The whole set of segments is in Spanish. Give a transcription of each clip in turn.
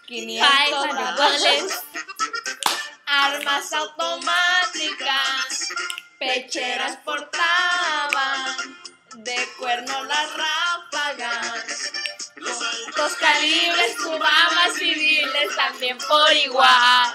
500 dólares, armas automáticas, pecheras portaban, de cuerno las ráfagas, los calibres, tubamas civiles también por igual,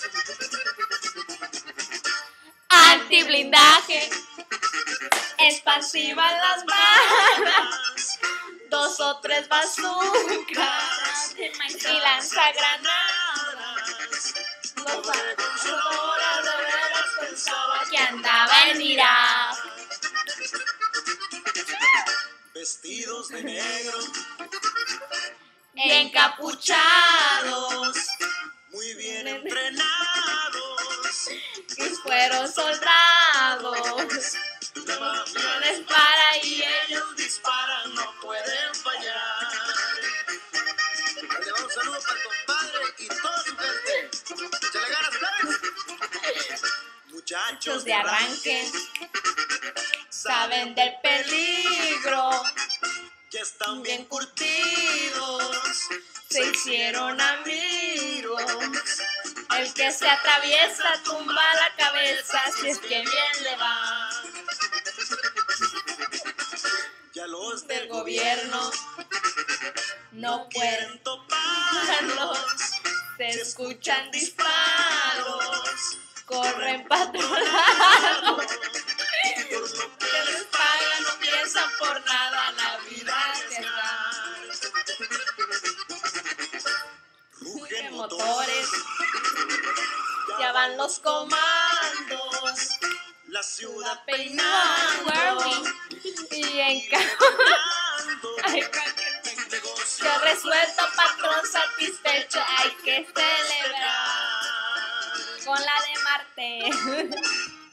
antiblindaje, expansivas las balas, 2 o 3 bazucas y lanzagranadas. Los consultoras de veras pensaban que andaba en Irak. Vestidos de negro, encapuchados, muy bien entrenados, y fueron soldados. No les para y ellos disparan, no pueden fallar. Le va un saludo para el compadre y toda su gente. ¡Échale ganas, ¿sabes? Muchachos de arranque saben del peligro, ya están bien curtidos, se hicieron amigos. El que se atraviesa tumba la cabeza si es que bien le va. ya los Del gobierno no pueden toparlos, se escuchan disparos, corren patrulados, que les pagan, no piensan por nada, la vida es dar. rugen Motores, ya van los comandos, la ciudad peinando y en que resuelto, patrón satisfecho, hay que celebrar con la de Marte.